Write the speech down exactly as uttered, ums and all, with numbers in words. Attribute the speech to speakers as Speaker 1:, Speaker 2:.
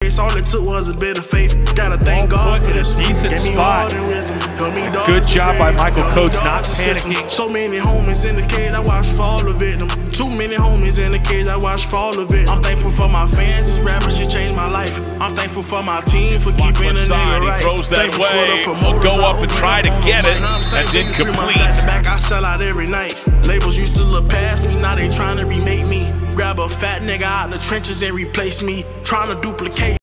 Speaker 1: face. All it took was a bit of faith. Gotta thank God for this.
Speaker 2: Decent spot. Good job by Michael Coates not panicking.
Speaker 1: So many homies in the cage, I watched fall of it. Too many homies in the cage, I watched fall of it. I'm thankful for my fans, these rappers should change my life. I'm thankful for my team for keeping a nigga right.
Speaker 3: He throws that way. He'll go up and try to get it. That's incomplete.
Speaker 1: Back, I sell out every night. Labels used to look past me, now they trying to remake me. Grab a fat nigga out the trenches and replace me. Trying to duplicate